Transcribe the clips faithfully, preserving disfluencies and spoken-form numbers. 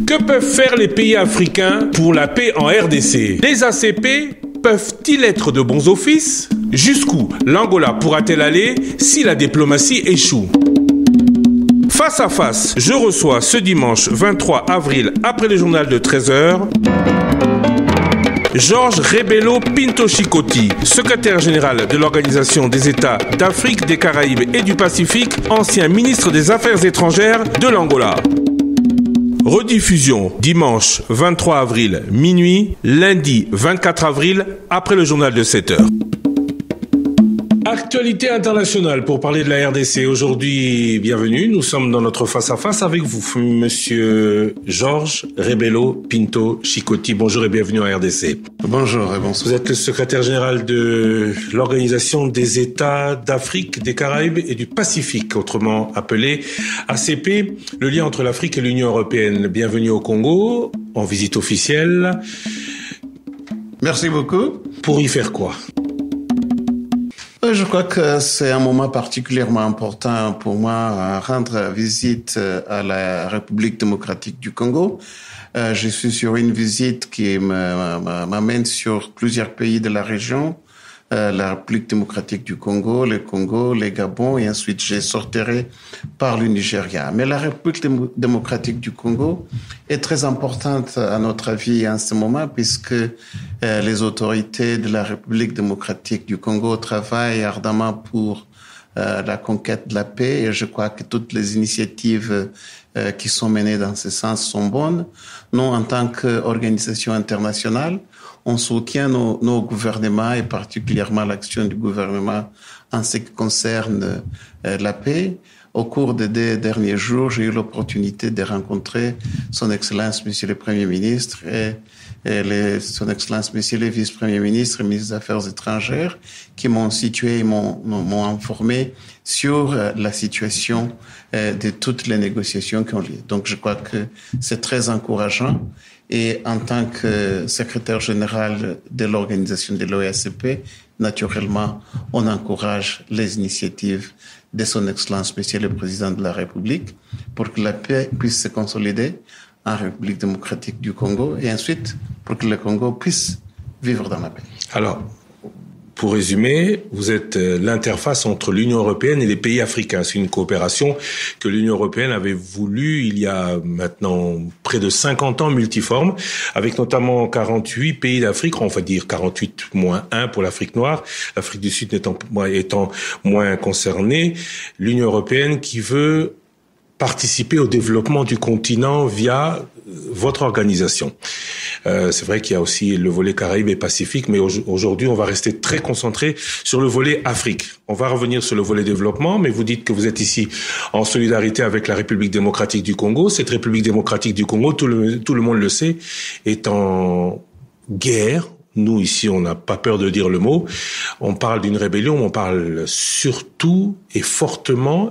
Que peuvent faire les pays africains pour la paix en R D C? Les A C P peuvent-ils être de bons offices? Jusqu'où l'Angola pourra-t-elle aller si la diplomatie échoue? Face à face, je reçois ce dimanche vingt-trois avril, après le journal de treize heures, Georges Rebelo Pinto Chikoti, secrétaire général de l'Organisation des États d'Afrique, des Caraïbes et du Pacifique, ancien ministre des Affaires étrangères de l'Angola. Rediffusion dimanche vingt-trois avril minuit, lundi vingt-quatre avril après le journal de sept heures. Actualité internationale pour parler de la R D C. Aujourd'hui, bienvenue. Nous sommes dans notre face-à-face avec vous, monsieur Georges Rebelo Pinto Chikoti. Bonjour et bienvenue en R D C. Bonjour et bonsoir. Vous êtes le secrétaire général de l'Organisation des États d'Afrique, des Caraïbes et du Pacifique, autrement appelé A C P, le lien entre l'Afrique et l'Union européenne. Bienvenue au Congo, en visite officielle. Merci beaucoup. Pour y faire quoi ? Je crois que c'est un moment particulièrement important pour moi à rendre visite à la République démocratique du Congo. Je suis sur une visite qui m'amène sur plusieurs pays de la région, la République démocratique du Congo, le Congo, le Gabon, et ensuite je sortirai par le Nigeria. Mais la République démocratique du Congo est très importante à notre avis en ce moment, puisque euh, les autorités de la République démocratique du Congo travaillent ardemment pour euh, la conquête de la paix, et je crois que toutes les initiatives euh, qui sont menées dans ce sens sont bonnes. Nous, en tant qu'organisation internationale, on soutient nos, nos gouvernements et particulièrement l'action du gouvernement en ce qui concerne euh, la paix. Au cours des deux derniers jours, j'ai eu l'opportunité de rencontrer Son Excellence Monsieur le Premier ministre et, et les, Son Excellence Monsieur le Vice-Premier ministre et ministre des Affaires étrangères qui m'ont situé et m'ont, m'ont informé sur euh, la situation euh, de toutes les négociations qui ont lieu. Donc je crois que c'est très encourageant. Et en tant que secrétaire général de l'organisation de l'O A C P, naturellement, on encourage les initiatives de Son Excellence Monsieur le Président de la République pour que la paix puisse se consolider en République démocratique du Congo et ensuite pour que le Congo puisse vivre dans la paix. Alors, pour résumer, vous êtes l'interface entre l'Union européenne et les pays africains. C'est une coopération que l'Union européenne avait voulu il y a maintenant près de cinquante ans multiforme, avec notamment quarante-huit pays d'Afrique, on va dire quarante-huit moins un pour l'Afrique noire, l'Afrique du Sud étant, étant moins concernée. L'Union européenne qui veut participer au développement du continent via votre organisation. Euh, c'est vrai qu'il y a aussi le volet Caraïbes et Pacifique, mais aujourd'hui, on va rester très concentré sur le volet Afrique. On va revenir sur le volet développement, mais vous dites que vous êtes ici en solidarité avec la République démocratique du Congo. Cette République démocratique du Congo, tout le, tout le monde le sait, est en guerre. Nous, ici, on n'a pas peur de dire le mot. On parle d'une rébellion, on parle surtout et fortement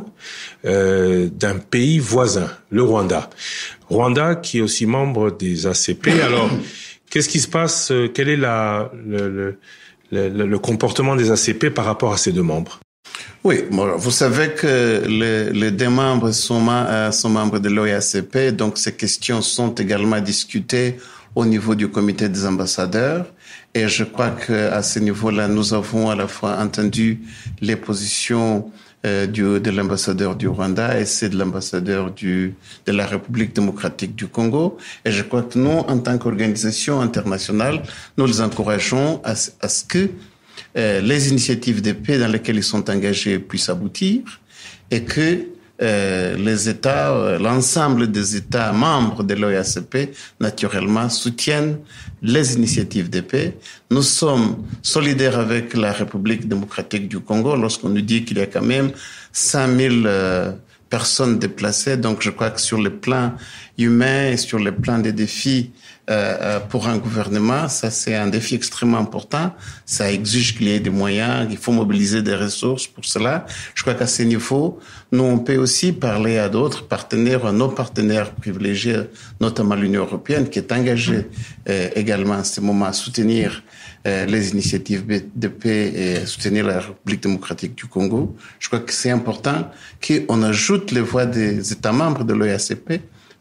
euh, d'un pays voisin, le Rwanda. Rwanda qui est aussi membre des A C P. Alors, qu'est-ce qui se passe? Quel est la, le, le, le, le comportement des A C P par rapport à ces deux membres? Oui, bon, vous savez que les, les deux membres sont, euh, sont membres de l'O A C P, donc ces questions sont également discutées au niveau du comité des ambassadeurs. Et je crois qu'à ce niveau-là, nous avons à la fois entendu les positions euh, du, de l'ambassadeur du Rwanda et celles de l'ambassadeur du, de la République démocratique du Congo. Et je crois que nous, en tant qu'organisation internationale, nous les encourageons à, à ce que euh, les initiatives de paix dans lesquelles ils sont engagés puissent aboutir et que Euh, les États, euh, l'ensemble des États membres de l'O A C P, naturellement, soutiennent les initiatives de paix. Nous sommes solidaires avec la République démocratique du Congo lorsqu'on nous dit qu'il y a quand même cinq mille euh, personnes déplacées. Donc, je crois que sur le plan humain et sur le plan des défis euh, pour un gouvernement, ça c'est un défi extrêmement important. Ça exige qu'il y ait des moyens, il faut mobiliser des ressources pour cela. Je crois qu'à ce niveau, nous on peut aussi parler à d'autres partenaires, à nos partenaires privilégiés, notamment l'Union européenne, qui est engagée euh, également à ce moment à soutenir euh, les initiatives de paix et soutenir la République démocratique du Congo. Je crois que c'est important qu'on ajoute les voix des États membres de l'O A C P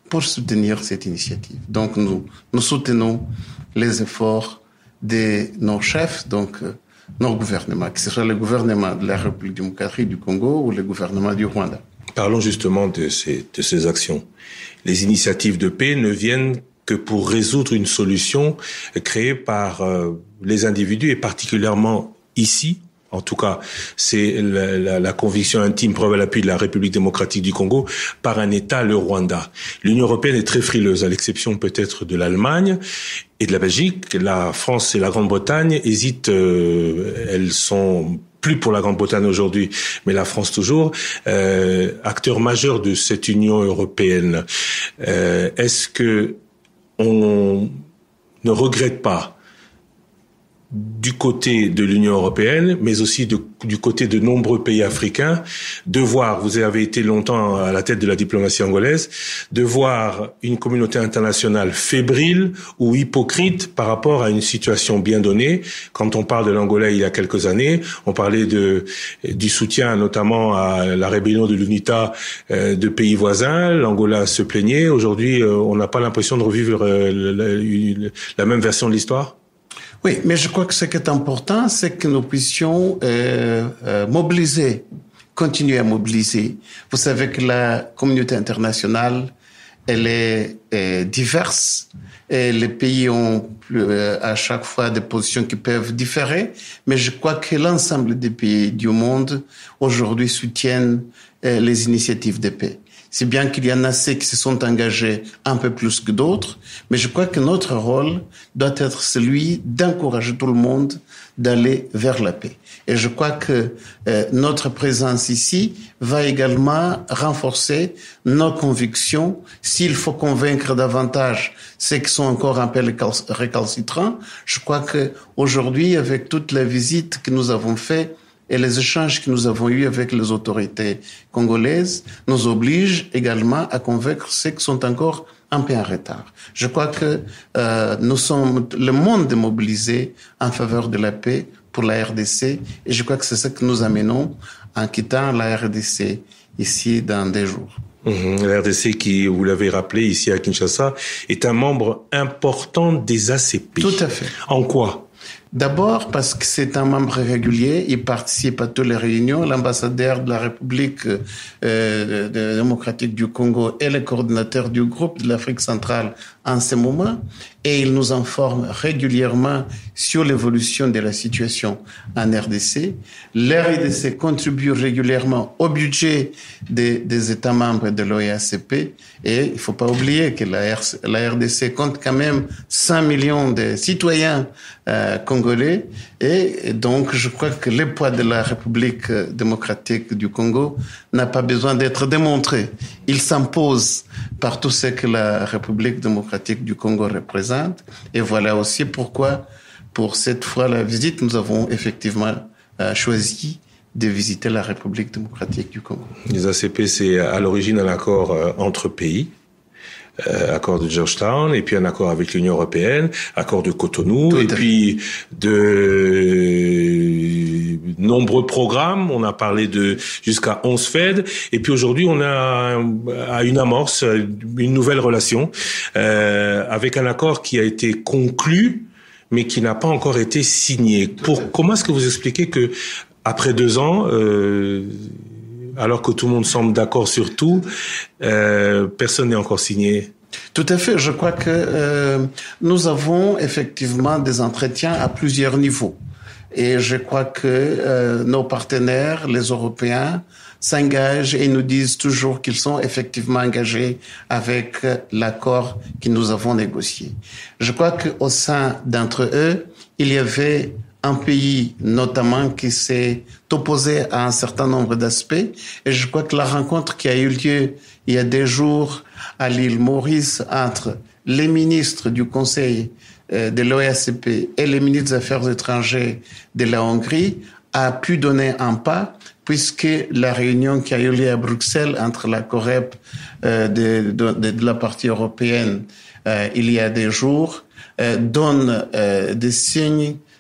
pour soutenir cette initiative. Donc nous, nous soutenons les efforts de nos chefs, donc euh, nos gouvernements, que ce soit le gouvernement de la République démocratique du Congo ou le gouvernement du Rwanda. Parlons justement de ces, de ces actions. Les initiatives de paix ne viennent que pour résoudre une solution créée par euh, les individus et particulièrement ici. En tout cas, c'est la, la, la conviction intime, preuve à l'appui de la République démocratique du Congo, par un État, le Rwanda. L'Union européenne est très frileuse, à l'exception peut-être de l'Allemagne et de la Belgique. La France et la Grande-Bretagne hésitent, euh, elles sont plus pour la Grande-Bretagne aujourd'hui, mais la France toujours, euh, acteur majeur de cette Union européenne. Euh, est-ce que on ne regrette pas du côté de l'Union européenne, mais aussi de, du côté de nombreux pays africains, de voir, vous avez été longtemps à la tête de la diplomatie angolaise, de voir une communauté internationale fébrile ou hypocrite par rapport à une situation bien donnée. Quand on parle de l'Angola il y a quelques années, on parlait de, du soutien notamment à la rébellion de l'UNITA euh, de pays voisins. L'Angola se plaignait. Aujourd'hui, euh, on n'a pas l'impression de revivre euh, la, la même version de l'histoire? Oui, mais je crois que ce qui est important, c'est que nous puissions euh, euh, mobiliser, continuer à mobiliser. Vous savez que la communauté internationale, elle est euh, diverse et les pays ont euh, à chaque fois des positions qui peuvent différer, mais je crois que l'ensemble des pays du monde aujourd'hui soutiennent euh, les initiatives de paix. C'est bien qu'il y en a ceux qui se sont engagés un peu plus que d'autres, mais je crois que notre rôle doit être celui d'encourager tout le monde d'aller vers la paix. Et je crois que euh, notre présence ici va également renforcer nos convictions. S'il faut convaincre davantage ceux qui sont encore un peu récalcitrants, je crois que aujourd'hui, avec toutes les visites que nous avons faites, et les échanges que nous avons eus avec les autorités congolaises nous obligent également à convaincre ceux qui sont encore un peu en retard. Je crois que euh, nous sommes, le monde est mobilisé en faveur de la paix pour la R D C et je crois que c'est ce que nous amenons en quittant la R D C ici dans des jours. Mmh, la R D C qui, vous l'avez rappelé ici à Kinshasa, est un membre important des A C P. Tout à fait. En quoi ? D'abord parce que c'est un membre régulier, il participe à toutes les réunions. L'ambassadeur de la République euh, de, démocratique du Congo est le coordinateur du groupe de l'Afrique centrale en ce moment et il nous informe régulièrement sur l'évolution de la situation en R D C. L'R D C contribue régulièrement au budget des, des États membres de l'O E A C P et il ne faut pas oublier que la, R, la R D C compte quand même cinq millions de citoyens euh, congolais et donc je crois que le poids de la République démocratique du Congo n'a pas besoin d'être démontré. Il s'impose par tout ce que la République démocratique du Congo représente et voilà aussi pourquoi pour cette fois la visite nous avons effectivement euh, choisi de visiter la République démocratique du Congo. Les A C P, c'est à l'origine un accord euh, entre pays. Euh, accord de Georgetown, et puis un accord avec l'Union européenne, accord de Cotonou, Tout et puis de nombreux programmes. On a parlé de jusqu'à onze F E D, et puis aujourd'hui on a à une amorce, une nouvelle relation euh, avec un accord qui a été conclu, mais qui n'a pas encore été signé. Pour comment est-ce que vous expliquez que après deux ans euh, alors que tout le monde semble d'accord sur tout, euh, personne n'est encore signé? Tout à fait. Je crois que euh, nous avons effectivement des entretiens à plusieurs niveaux. Et je crois que euh, nos partenaires, les Européens, s'engagent et nous disent toujours qu'ils sont effectivement engagés avec l'accord que nous avons négocié. Je crois qu'au sein d'entre eux, il y avait un pays notamment qui s'est opposé à un certain nombre d'aspects. Et je crois que la rencontre qui a eu lieu il y a des jours à l'île Maurice entre les ministres du Conseil de l'O E A C P et les ministres des Affaires étrangères de la Hongrie a pu donner un pas puisque la réunion qui a eu lieu à Bruxelles entre la COREP euh, de, de, de la partie européenne euh, il y a des jours euh, donne euh, des signes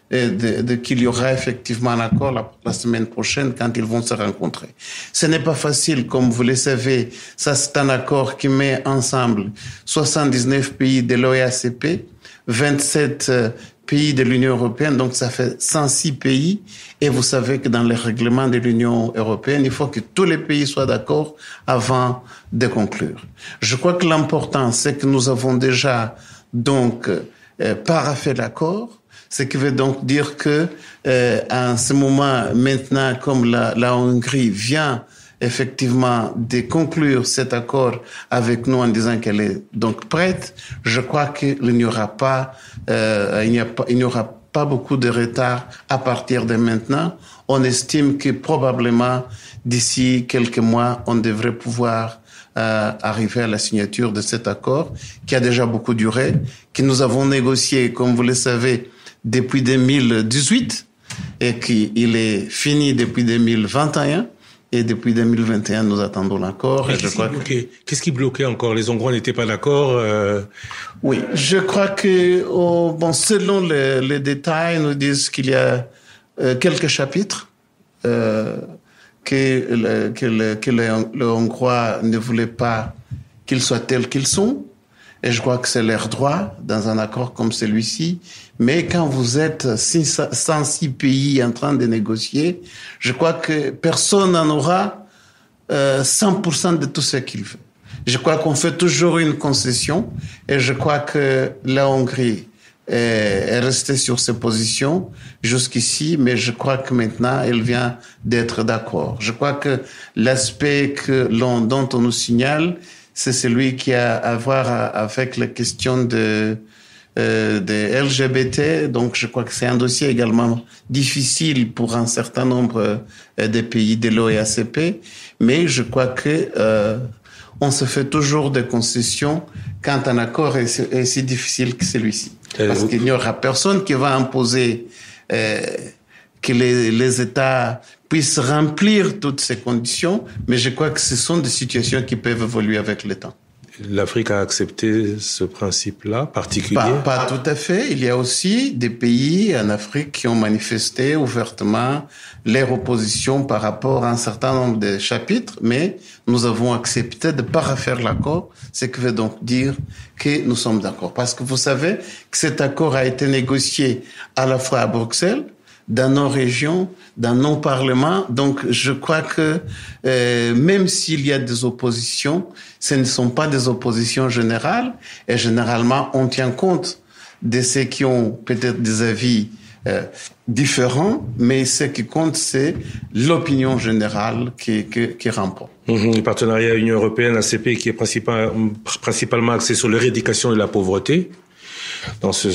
de, de, de qu'il y aura effectivement un accord la, la semaine prochaine quand ils vont se rencontrer. Ce n'est pas facile, comme vous le savez. Ça, c'est un accord qui met ensemble soixante-dix-neuf pays de l'O E A C P, vingt-sept pays de l'Union européenne, donc ça fait cent six pays. Et vous savez que dans les règlements de l'Union européenne, il faut que tous les pays soient d'accord avant de conclure. Je crois que l'important, c'est que nous avons déjà donc euh, paraphé l'accord. Ce qui veut donc dire que, euh, à ce moment, maintenant, comme la, la Hongrie vient effectivement de conclure cet accord avec nous en disant qu'elle est donc prête, je crois qu'il n'y aura pas, euh, il n'y a pas, il n'y aura pas beaucoup de retard à partir de maintenant. On estime que probablement d'ici quelques mois, on devrait pouvoir euh, arriver à la signature de cet accord qui a déjà beaucoup duré, que nous avons négocié, comme vous le savez, depuis deux mille dix-huit et qu'il est fini depuis deux mille vingt et un. Et depuis deux mille vingt et un, nous attendons l'accord. Et je crois que... Qu'est-ce qui bloquait encore? Les Hongrois n'étaient pas d'accord euh... Oui, je crois que, oh, bon, selon les, les détails, nous disent qu'il y a euh, quelques chapitres euh, que, le, que, le, que les, les Hongrois ne voulaient pas qu'ils soient tels qu'ils sont. Et je crois que c'est leur droit dans un accord comme celui-ci. Mais quand vous êtes cent six pays en train de négocier, je crois que personne n'en aura euh, cent pour cent de tout ce qu'il veut. Je crois qu'on fait toujours une concession et je crois que la Hongrie est, est restée sur ses positions jusqu'ici, mais je crois que maintenant, elle vient d'être d'accord. Je crois que l'aspect que l'on, dont on nous signale, c'est celui qui a à voir avec la question de, euh, de L G B T. Donc, je crois que c'est un dossier également difficile pour un certain nombre euh, de pays de l'O E A C P. Mais je crois que euh, on se fait toujours des concessions quand un accord est, est si difficile que celui-ci. Parce qu'il n'y aura personne qui va imposer euh, que les, les États puissent remplir toutes ces conditions, mais je crois que ce sont des situations qui peuvent évoluer avec le temps. L'Afrique a accepté ce principe-là particulier? Pas, pas tout à fait. Il y a aussi des pays en Afrique qui ont manifesté ouvertement leur opposition par rapport à un certain nombre de chapitres, mais nous avons accepté de ne pas refaire l'accord, ce qui veut donc dire que nous sommes d'accord. Parce que vous savez que cet accord a été négocié à la fois à Bruxelles, dans nos régions, dans nos parlements. Donc, je crois que euh, même s'il y a des oppositions, ce ne sont pas des oppositions générales. Et généralement, on tient compte de ceux qui ont peut-être des avis euh, différents, mais ce qui compte, c'est l'opinion générale qui, qui, qui remporte. Mmh, le partenariat Union européenne-A C P qui est principal, principalement axé sur l'éradication de la pauvreté. Dans, ce,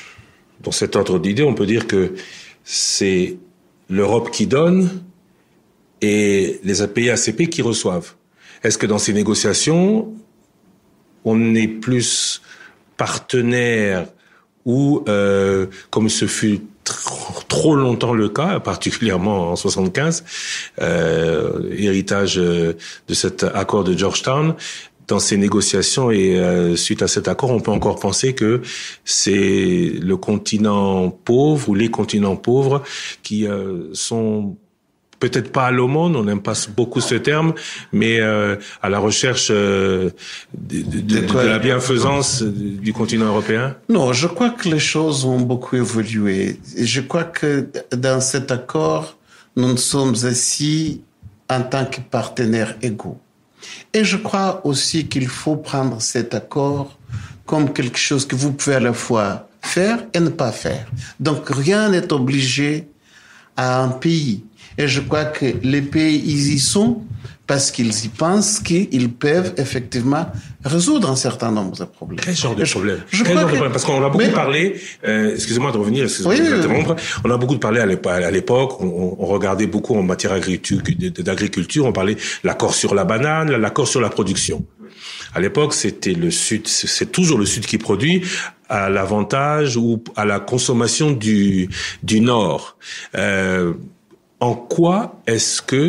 dans cet ordre d'idée, on peut dire que c'est l'Europe qui donne et les pays A C P qui reçoivent. Est-ce que dans ces négociations, on est plus partenaire ou, euh, comme ce fut tr- trop longtemps le cas, particulièrement en soixante-quinze, euh, héritage de cet accord de Georgetown, dans ces négociations et euh, suite à cet accord, on peut encore penser que c'est le continent pauvre ou les continents pauvres qui euh, sont peut-être pas à l'aumône, on n'aime pas beaucoup ce terme, mais euh, à la recherche euh, de, de, de, de la bienfaisance du continent européen. Non, je crois que les choses ont beaucoup évolué. Et je crois que dans cet accord, nous sommes assis en tant que partenaires égaux. Et je crois aussi qu'il faut prendre cet accord comme quelque chose que vous pouvez à la fois faire et ne pas faire. Donc, rien n'est obligé à un pays. Et je crois que les pays, ils y sont parce qu'ils y pensent qu'ils peuvent effectivement résoudre un certain nombre de problèmes. Quel genre de problème? Je Quel crois genre que... de problème? Parce qu'on a beaucoup Mais... parlé, euh, excusez-moi de revenir, excusez-moi oui, de m'interrompre, oui, oui. on a beaucoup parlé à l'époque, on, on regardait beaucoup en matière d'agriculture, on parlait l'accord sur la banane, l'accord sur la production. À l'époque, c'était le Sud, c'est toujours le Sud qui produit à l'avantage ou à la consommation du, du Nord. Euh, en quoi est-ce que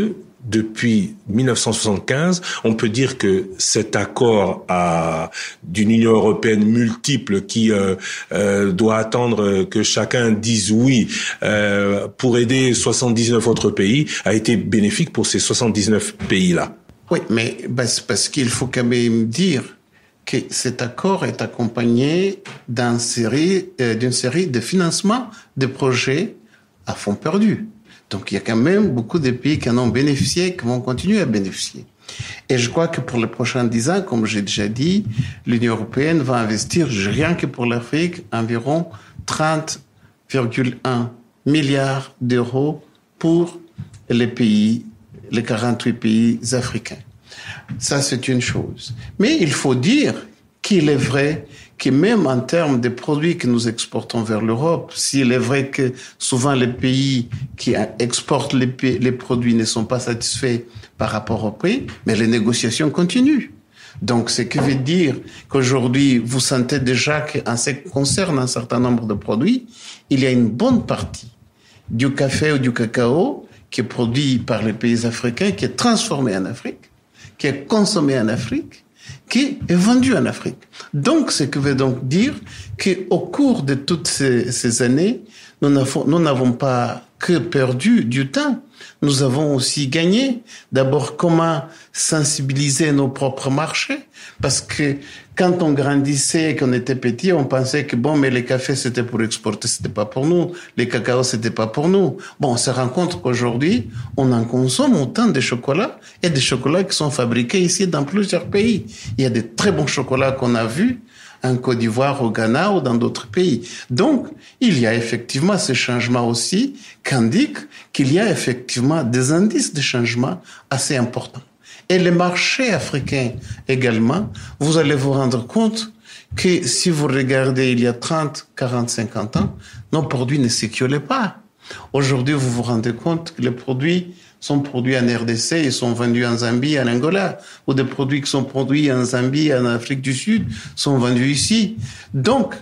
depuis mille neuf cent soixante-quinze, on peut dire que cet accord à, d'une Union européenne multiple qui euh, euh, doit attendre que chacun dise oui euh, pour aider soixante-dix-neuf autres pays a été bénéfique pour ces soixante-dix-neuf pays-là. Oui, mais bah, c'est parce qu'il faut quand même dire que cet accord est accompagné d'une série, euh, d'une série de financements de projets à fonds perdus. Donc, il y a quand même beaucoup de pays qui en ont bénéficié, qui vont continuer à bénéficier. Et je crois que pour les prochains dix ans, comme j'ai déjà dit, l'Union européenne va investir, rien que pour l'Afrique, environ trente virgule un milliards d'euros pour les pays, les quarante-huit pays africains. Ça, c'est une chose. Mais il faut dire qu'il est vrai que même en termes de produits que nous exportons vers l'Europe, s'il est vrai que souvent les pays qui exportent les, les produits ne sont pas satisfaits par rapport au prix, mais les négociations continuent. Donc, ce qui veut dire qu'aujourd'hui, vous sentez déjà qu'en ce qui concerne un certain nombre de produits, il y a une bonne partie du café ou du cacao qui est produit par les pays africains, qui est transformé en Afrique, qui est consommé en Afrique, qui est vendu en Afrique. Donc, ce qui veut donc dire qu'au cours de toutes ces, ces années, nous n'avons, nous n'avons pas que perdu du temps. Nous avons aussi gagné. D'abord, comment sensibiliser nos propres marchés? Parce que quand on grandissait et qu'on était petit, on pensait que bon, mais les cafés, c'était pour exporter, c'était pas pour nous. Les cacao, c'était pas pour nous. Bon, on se rend compte qu'aujourd'hui, on en consomme autant de chocolats et des chocolats qui sont fabriqués ici dans plusieurs pays. Il y a des très bons chocolats qu'on a vus en Côte d'Ivoire, au Ghana ou dans d'autres pays. Donc, il y a effectivement ces changements aussi qui indiquent qu'il y a effectivement des indices de changement assez importants. Et les marchés africains également, vous allez vous rendre compte que si vous regardez il y a trente, quarante, cinquante ans, nos produits ne circulaient pas. Aujourd'hui, vous vous rendez compte que les produits sont produits en R D C et sont vendus en Zambie, en Angola, ou des produits qui sont produits en Zambie, en Afrique du Sud, sont vendus ici. Donc,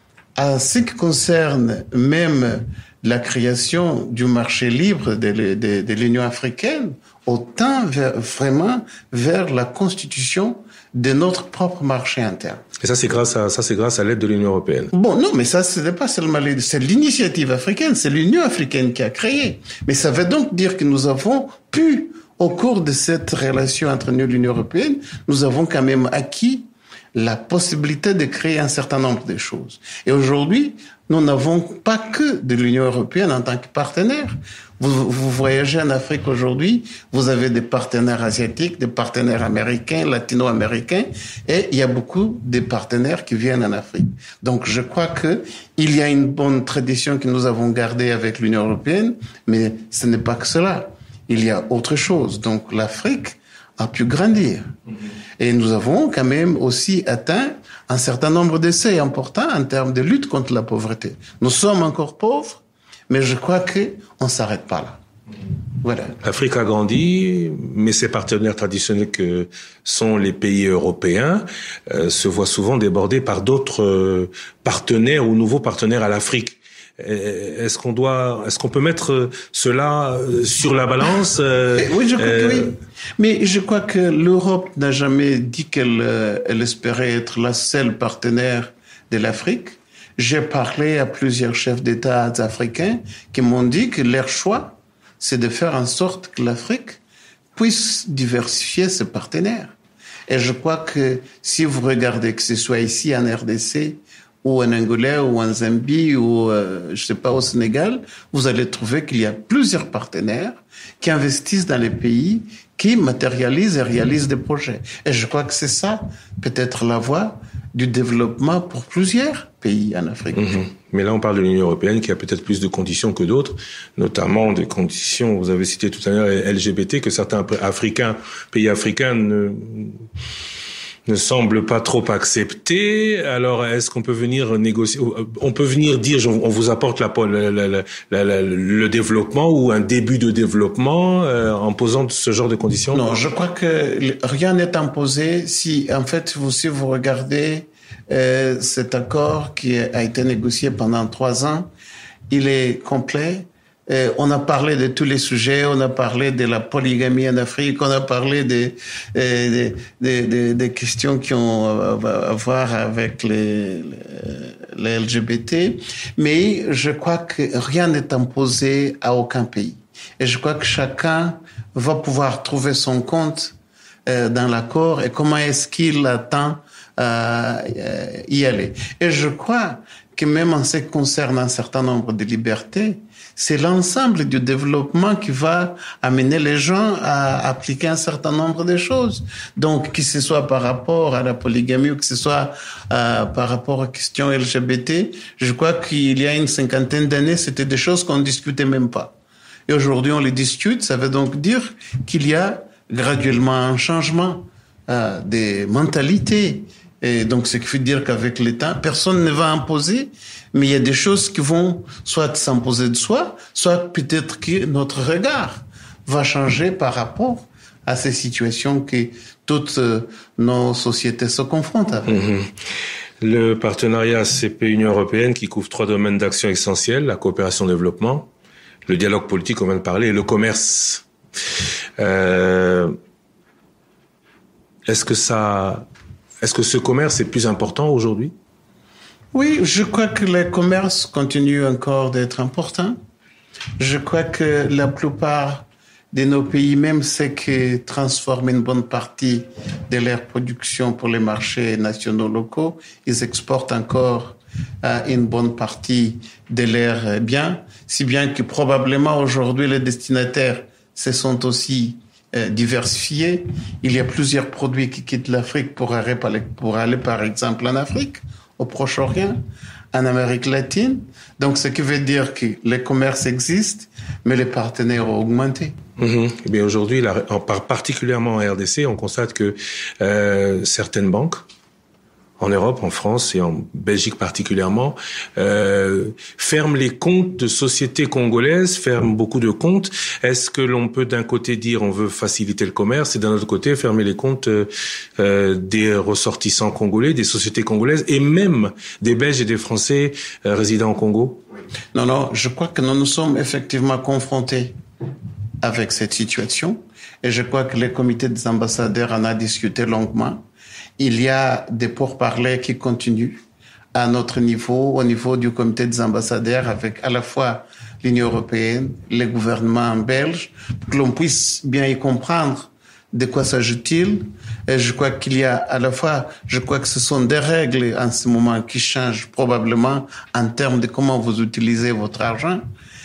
en ce qui concerne même la création du marché libre de, de, de l'Union africaine, autant vers, vraiment vers la constitution de notre propre marché interne. Et ça, c'est grâce à, ça, c'est grâce à l'aide de l'Union européenne. Bon, non, mais ça, ce n'est pas seulement l'aide, c'est l'initiative africaine, c'est l'Union africaine qui a créé. Mais ça veut donc dire que nous avons pu, au cours de cette relation entre nous et l'Union européenne, nous avons quand même acquis la possibilité de créer un certain nombre de choses. Et aujourd'hui, nous n'avons pas que de l'Union européenne en tant que partenaire. Vous, vous voyagez en Afrique aujourd'hui, vous avez des partenaires asiatiques, des partenaires américains, latino-américains, et il y a beaucoup de partenaires qui viennent en Afrique. Donc, je crois que il y a une bonne tradition que nous avons gardée avec l'Union européenne, mais ce n'est pas que cela. Il y a autre chose. Donc, l'Afrique a pu grandir. Et nous avons quand même aussi atteint un certain nombre d'essais importants en termes de lutte contre la pauvreté. Nous sommes encore pauvres, mais je crois qu'on ne s'arrête pas là. Voilà. L'Afrique a grandi, mais ses partenaires traditionnels que sont les pays européens euh, se voient souvent débordés par d'autres euh, partenaires ou nouveaux partenaires à l'Afrique. Est-ce qu'on doit, est-ce qu'on peut mettre cela sur la balance? euh, Oui, je crois euh, que oui. Mais je crois que l'Europe n'a jamais dit qu'elle euh, elle espérait être la seule partenaire de l'Afrique. J'ai parlé à plusieurs chefs d'État africains qui m'ont dit que leur choix, c'est de faire en sorte que l'Afrique puisse diversifier ses partenaires. Et je crois que si vous regardez que ce soit ici en R D C, ou en Angola, ou en Zambie, ou euh, je sais pas, au Sénégal, vous allez trouver qu'il y a plusieurs partenaires qui investissent dans les pays, qui matérialisent et réalisent des projets. Et je crois que c'est ça, peut-être la voie du développement pour plusieurs pays en Afrique. Mmh. Mais là, on parle de l'Union européenne qui a peut-être plus de conditions que d'autres, notamment des conditions, vous avez cité tout à l'heure L G B T, que certains Africains, pays africains ne... ne semble pas trop accepté. Alors, est-ce qu'on peut venir négocier? On peut venir dire, on vous apporte la, la, la, la, la, le développement ou un début de développement euh, en posant ce genre de conditions? Non, je crois que rien n'est imposé. Si, en fait, vous, si vous regardez euh, cet accord qui a été négocié pendant trois ans, il est complet. Euh, on a parlé de tous les sujets, on a parlé de la polygamie en Afrique, on a parlé des des des des, des questions qui ont à voir avec les, les les L G B T, mais je crois que rien n'est imposé à aucun pays. Et je crois que chacun va pouvoir trouver son compte euh, dans l'accord et comment est-ce qu'il attend euh, y aller. Et je crois que même en ce qui concerne un certain nombre de libertés, c'est l'ensemble du développement qui va amener les gens à appliquer un certain nombre de choses. Donc, que ce soit par rapport à la polygamie ou que ce soit euh, par rapport aux questions L G B T, je crois qu'il y a une cinquantaine d'années, c'était des choses qu'on ne discutait même pas. Et aujourd'hui, on les discute. Ça veut donc dire qu'il y a graduellement un changement euh, des mentalités. Et donc, ce qui veut dire qu'avec l'État, personne ne va imposer, mais il y a des choses qui vont soit s'imposer de soi, soit peut-être que notre regard va changer par rapport à ces situations que toutes nos sociétés se confrontent avec. Mmh. Le partenariat C P Union européenne qui couvre trois domaines d'action essentiels, la coopération développement, le dialogue politique, on vient de parler, et le commerce. Euh, est-ce que ça, est-ce que ce commerce est plus important aujourd'hui? Oui, je crois que le commerce continue encore d'être important. Je crois que la plupart de nos pays, même ceux qui transforment une bonne partie de leur production pour les marchés nationaux locaux, ils exportent encore euh, une bonne partie de leurs biens, si bien que probablement aujourd'hui les destinataires se sont aussi euh, diversifiés. Il y a plusieurs produits qui quittent l'Afrique pour aller, pour aller par exemple en Afrique, au Proche-Orient, en Amérique latine. Donc, ce qui veut dire que le commerce existe, mais les partenaires ont augmenté. Mmh. Eh bien, aujourd'hui, la, en, particulièrement en R D C, on constate que euh, certaines banques, en Europe, en France et en Belgique particulièrement, euh, ferment les comptes de sociétés congolaises, ferment beaucoup de comptes. Est-ce que l'on peut d'un côté dire on veut faciliter le commerce et d'un autre côté fermer les comptes euh, des ressortissants congolais, des sociétés congolaises et même des Belges et des Français euh, résidant au Congo? Non, non, je crois que nous nous sommes effectivement confrontés avec cette situation et je crois que le comité des ambassadeurs en a discuté longuement. Il y a des pourparlers qui continuent à notre niveau, au niveau du comité des ambassadeurs, avec à la fois l'Union européenne, les gouvernements belges, pour que l'on puisse bien y comprendre de quoi s'agit-il. Et je crois qu'il y a à la fois, je crois que ce sont des règles en ce moment qui changent probablement en termes de comment vous utilisez votre argent.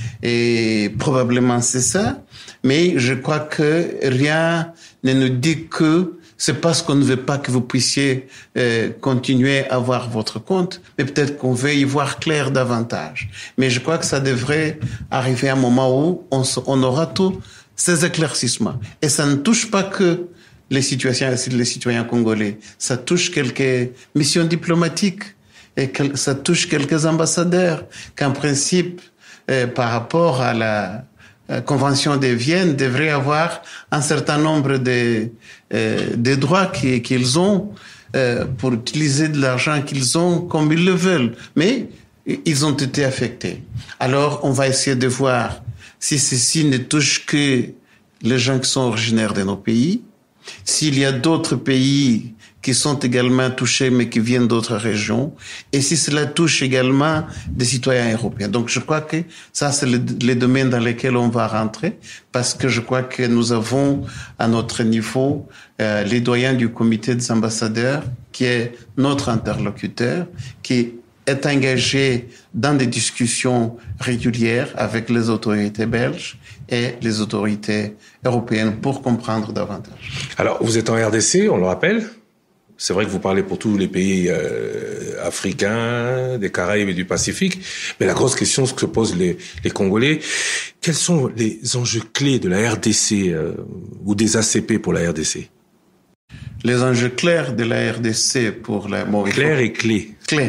Et probablement c'est ça. Mais je crois que rien ne nous dit que c'est parce qu'on ne veut pas que vous puissiez euh, continuer à avoir votre compte, mais peut-être qu'on veut y voir clair davantage. Mais je crois que ça devrait arriver à un moment où on, on aura tous ces éclaircissements. Et ça ne touche pas que les citoyens, les citoyens congolais. Ça touche quelques missions diplomatiques et que, ça touche quelques ambassadeurs qu'en principe, euh, par rapport à la La Convention de Vienne devrait avoir un certain nombre de, euh, de droits qui, qu'ils ont euh, pour utiliser de l'argent qu'ils ont comme ils le veulent. Mais ils ont été affectés. Alors, on va essayer de voir si ceci ne touche que les gens qui sont originaires de nos pays, s'il y a d'autres pays qui sont également touchés mais qui viennent d'autres régions, et si cela touche également des citoyens européens. Donc je crois que ça, c'est le, les domaines dans lesquels on va rentrer, parce que je crois que nous avons à notre niveau euh, les doyens du comité des ambassadeurs, qui est notre interlocuteur, qui est engagé dans des discussions régulières avec les autorités belges et les autorités européennes pour comprendre davantage. Alors, vous êtes en R D C, on le rappelle. C'est vrai que vous parlez pour tous les pays euh, africains, des Caraïbes et du Pacifique, mais la grosse question que se posent les, les Congolais, quels sont les enjeux clés de la R D C euh, ou des A C P pour la R D C? Les enjeux clairs de la R D C pour la... Bon, clair faut... et clé. Clé.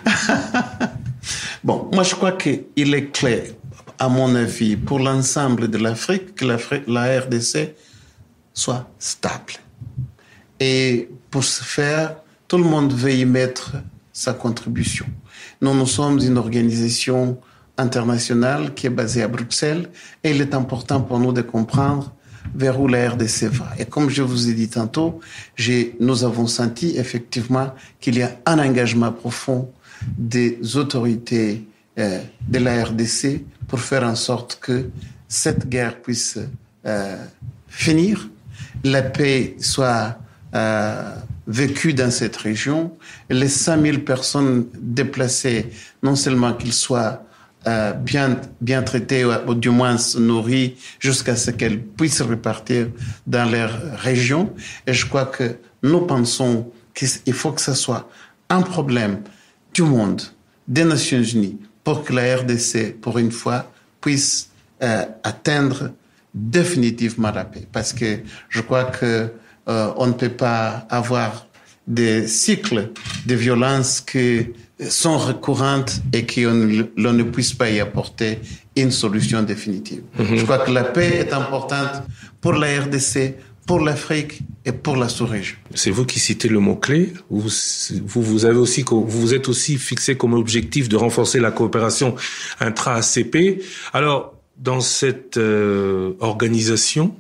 Bon, moi je crois qu'il est clair, à mon avis, pour l'ensemble de l'Afrique, que l'Afrique, la R D C soit stable. Et pour ce faire, tout le monde veut y mettre sa contribution. Nous, nous sommes une organisation international qui est basé à Bruxelles et il est important pour nous de comprendre vers où la R D C va. Et comme je vous ai dit tantôt, j'ai, nous avons senti effectivement qu'il y a un engagement profond des autorités euh, de la R D C pour faire en sorte que cette guerre puisse euh, finir, la paix soit euh, vécue dans cette région, les cinq mille personnes déplacées, non seulement qu'ils soient euh, bien, bien traités ou, ou du moins nourris jusqu'à ce qu'elles puissent repartir dans leur région. Et je crois que nous pensons qu'il faut que ce soit un problème du monde, des Nations Unies, pour que la R D C, pour une fois, puisse euh, atteindre définitivement la paix. Parce que je crois que euh, on ne peut pas avoir des cycles de violence qui sont récurrentes et qu'on l'on ne puisse pas y apporter une solution définitive. Mm-hmm. Je crois que la paix est importante pour la R D C, pour l'Afrique et pour la sous-région. C'est vous qui citez le mot-clé. Vous, vous, vous avez aussi, vous vous êtes aussi fixé comme objectif de renforcer la coopération intra-A C P. Alors, dans cette euh, organisation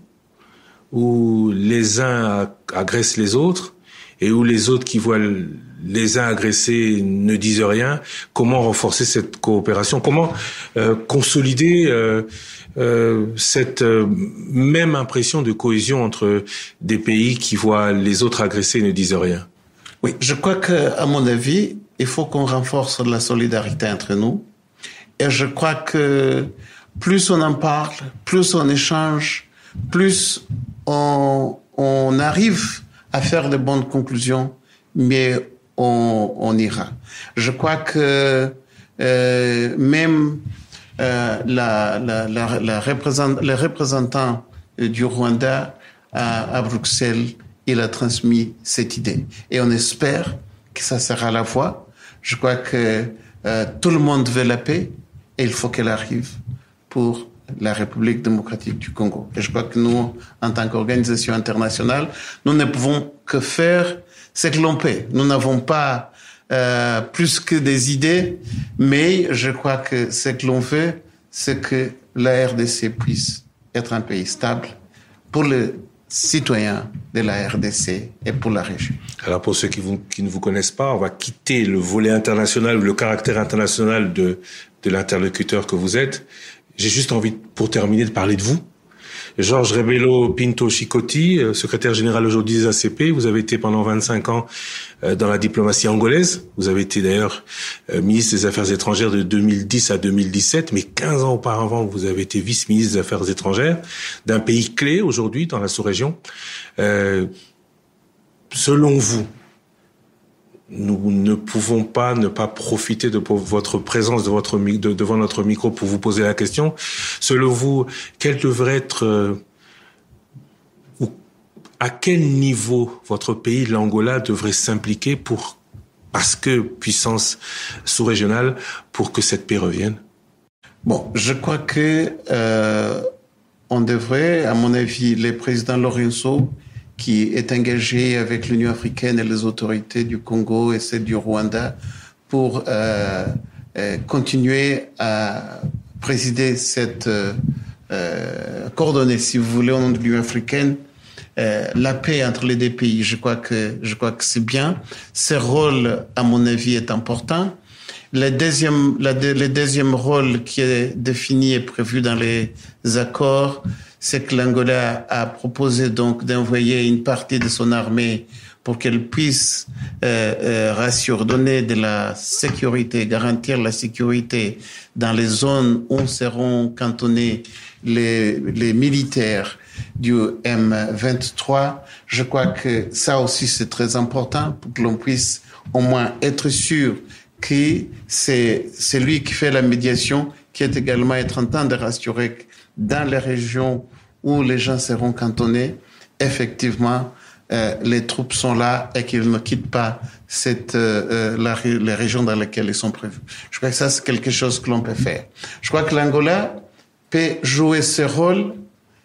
où les uns agressent les autres et où les autres qui voient les uns agressés ne disent rien, comment renforcer cette coopération? Comment euh, consolider euh, euh, cette euh, même impression de cohésion entre des pays qui voient les autres agressés et ne disent rien? Oui, je crois que, à mon avis, il faut qu'on renforce la solidarité entre nous. Et je crois que plus on en parle, plus on échange, plus on, on arrive à faire de bonnes conclusions, mieux on, on ira. Je crois que euh, même euh, la, la, la, la représent, le représentant du Rwanda à, à Bruxelles, il a transmis cette idée. Et on espère que ça sera la voie. Je crois que euh, tout le monde veut la paix et il faut qu'elle arrive pour la République démocratique du Congo. Et je crois que nous, en tant qu'organisation internationale, nous ne pouvons que faire ce que l'on peut. Nous n'avons pas euh, plus que des idées, mais je crois que ce que l'on veut, c'est que la R D C puisse être un pays stable pour les citoyens de la R D C et pour la région. Alors pour ceux qui, vous, qui ne vous connaissent pas, on va quitter le volet international ou le caractère international de, de l'interlocuteur que vous êtes. J'ai juste envie, pour terminer, de parler de vous. Georges Rebelo Pinto Chicotti, secrétaire général aujourd'hui des A C P. Vous avez été pendant vingt-cinq ans dans la diplomatie angolaise. Vous avez été d'ailleurs ministre des Affaires étrangères de deux mille dix à deux mille dix-sept, mais quinze ans auparavant, vous avez été vice-ministre des Affaires étrangères d'un pays clé aujourd'hui dans la sous-région. Euh, selon vous, nous ne pouvons pas ne pas profiter de votre présence de votre, de, devant notre micro pour vous poser la question. Selon vous, quel devrait être, euh, ou à quel niveau votre pays, l'Angola, devrait s'impliquer pour, parce que puissance sous-régionale, pour que cette paix revienne? Bon, je crois que euh, on devrait, à mon avis, le président Lorenzo, qui est engagé avec l'Union africaine et les autorités du Congo et celles du Rwanda pour euh, euh, continuer à présider cette euh, euh, coordonnée, si vous voulez, au nom de l'Union africaine, euh, la paix entre les deux pays. Je crois que je crois que c'est bien. Ce rôle, à mon avis, est important. Le deuxième, la, le deuxième rôle qui est défini et prévu dans les accords, c'est que l'Angola a proposé donc d'envoyer une partie de son armée pour qu'elle puisse euh, euh, rassurer, donner de la sécurité, garantir la sécurité dans les zones où seront cantonnés les, les militaires du M vingt-trois. Je crois que ça aussi c'est très important pour que l'on puisse au moins être sûr que c'est celui qui fait la médiation qui est également être en train de rassurer dans les régions où les gens seront cantonnés, effectivement, euh, les troupes sont là et qu'ils ne quittent pas cette, euh, la, les régions dans lesquelles ils sont prévus. Je crois que ça, c'est quelque chose que l'on peut faire. Je crois que l'Angola peut jouer ce rôle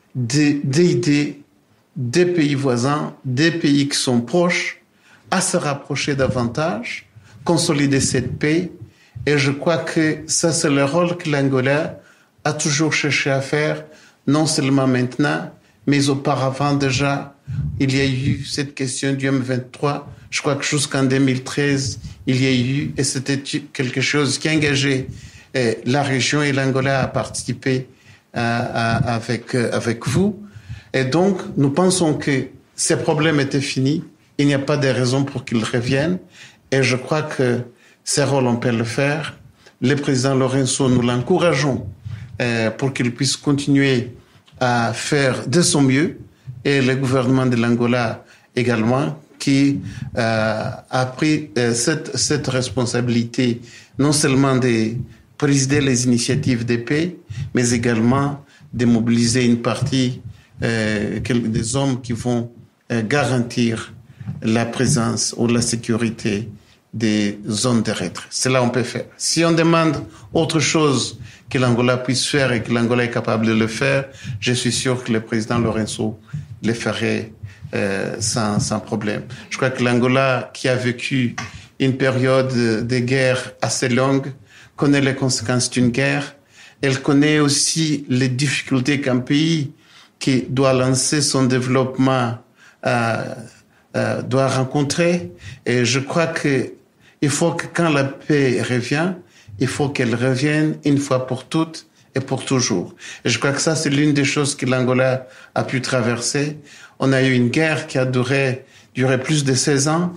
d'aider des pays voisins, des pays qui sont proches, à se rapprocher davantage, consolider cette paix Et je crois que ça, c'est le rôle que l'Angola a toujours cherché à faire, non seulement maintenant, mais auparavant déjà. Il y a eu cette question du M vingt-trois. Je crois que jusqu'en deux mille treize, il y a eu, et c'était quelque chose qui engageait eh, la région et l'Angola à participer à, à, avec, avec vous. Et donc, nous pensons que ces problèmes étaient finis. Il n'y a pas de raison pour qu'ils reviennent. Et je crois que ces rôles, on peut le faire. Le président Lourenço, nous l'encourageons euh, pour qu'il puisse continuer à faire de son mieux. Et le gouvernement de l'Angola également, qui euh, a pris euh, cette, cette responsabilité, non seulement de présider les initiatives de paix, mais également de mobiliser une partie euh, des hommes qui vont euh, garantir la présence ou la sécurité des zones de retrait. Cela on peut faire. Si on demande autre chose que l'Angola puisse faire et que l'Angola est capable de le faire, je suis sûr que le président Lourenço le ferait euh, sans, sans problème. Je crois que l'Angola, qui a vécu une période de guerre assez longue, connaît les conséquences d'une guerre. Elle connaît aussi les difficultés qu'un pays qui doit lancer son développement euh, euh, doit rencontrer. Et je crois que il faut que quand la paix revient, il faut qu'elle revienne une fois pour toutes et pour toujours. Et je crois que ça, c'est l'une des choses que l'Angola a pu traverser. On a eu une guerre qui a duré, duré plus de seize ans,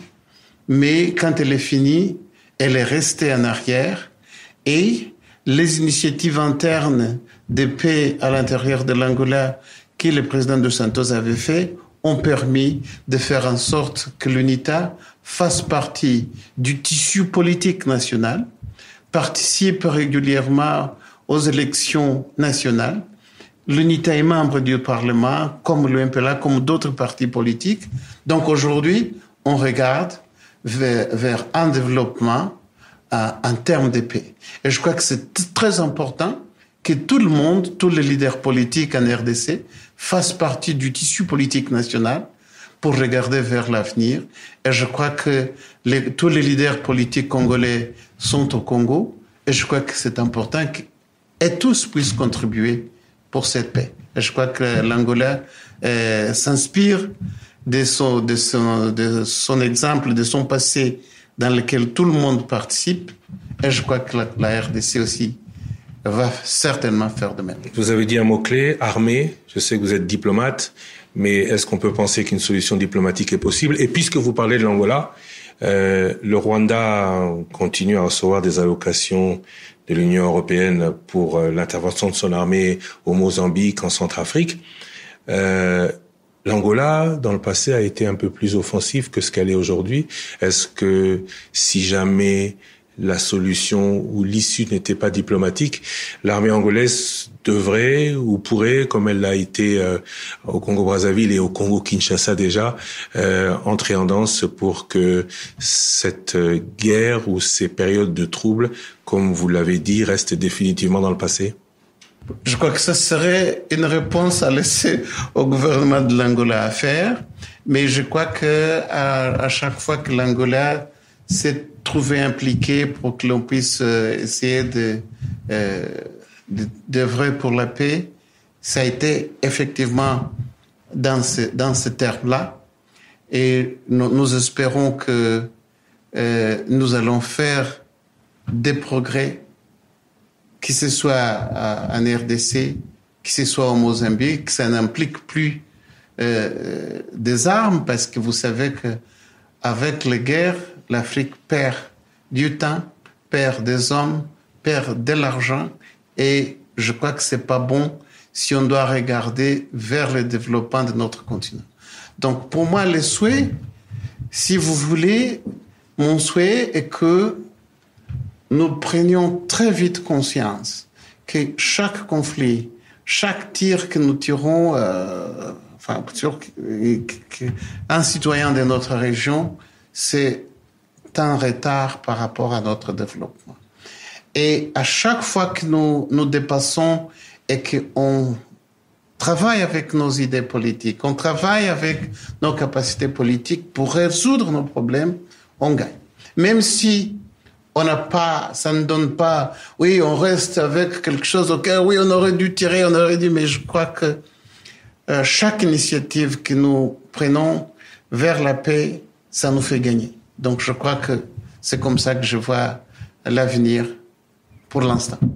mais quand elle est finie, elle est restée en arrière. Et les initiatives internes de paix à l'intérieur de l'Angola que le président dos Santos avait fait ont permis de faire en sorte que l'UNITA fasse partie du tissu politique national, participe régulièrement aux élections nationales. L'UNITA est membre du Parlement, comme l'U M P L A, comme d'autres partis politiques. Donc aujourd'hui, on regarde vers, vers un développement euh, en termes de paix. Et je crois que c'est très important que tout le monde, tous les leaders politiques en R D C, fassent partie du tissu politique national pour regarder vers l'avenir. Et je crois que les, tous les leaders politiques congolais sont au Congo. Et je crois que c'est important que et tous puissent contribuer pour cette paix. Et je crois que l'Angola euh, s'inspire de son, de, son, de son exemple, de son passé dans lequel tout le monde participe. Et je crois que la, la R D C aussi va certainement faire de même. Vous avez dit un mot-clé, armée. Je sais que vous êtes diplomate, mais est-ce qu'on peut penser qu'une solution diplomatique est possible? Et puisque vous parlez de l'Angola, euh, le Rwanda continue à recevoir des allocations de l'Union européenne pour euh, l'intervention de son armée au Mozambique, en Centrafrique. Euh, L'Angola, dans le passé, a été un peu plus offensif que ce qu'elle est aujourd'hui. Est-ce que si jamais la solution ou l'issue n'était pas diplomatique, l'armée angolaise devrait ou pourrait, comme elle l'a été euh, au Congo-Brazzaville et au Congo-Kinshasa déjà, euh, entrer en danse pour que cette guerre ou ces périodes de troubles, comme vous l'avez dit, restent définitivement dans le passé? Je crois que ce serait une réponse à laisser au gouvernement de l'Angola à faire, mais je crois que à, à chaque fois que l'Angola s'est trouvé impliqué pour que l'on puisse euh, essayer de euh, d'œuvrer pour la paix, ça a été effectivement dans ce, dans ce terme-là. Et nous, nous espérons que euh, nous allons faire des progrès, que ce soit en R D C, que ce soit au Mozambique, que ça n'implique plus euh, des armes, parce que vous savez que avec les guerres, l'Afrique perd du temps, perd des hommes, perd de l'argent, et je crois que c'est pas bon si on doit regarder vers le développement de notre continent. Donc pour moi, le souhait, si vous voulez, mon souhait est que nous prenions très vite conscience que chaque conflit, chaque tir que nous tirons, euh, enfin, sur un citoyen de notre région, c'est un retard par rapport à notre développement. Et à chaque fois que nous nous dépassons et qu'on travaille avec nos idées politiques, on travaille avec nos capacités politiques pour résoudre nos problèmes, on gagne. Même si on n'a pas, ça ne donne pas, oui, on reste avec quelque chose auquel, oui, on aurait dû tirer, on aurait dû, mais je crois que euh, chaque initiative que nous prenons vers la paix, ça nous fait gagner. Donc je crois que c'est comme ça que je vois l'avenir pour l'instant.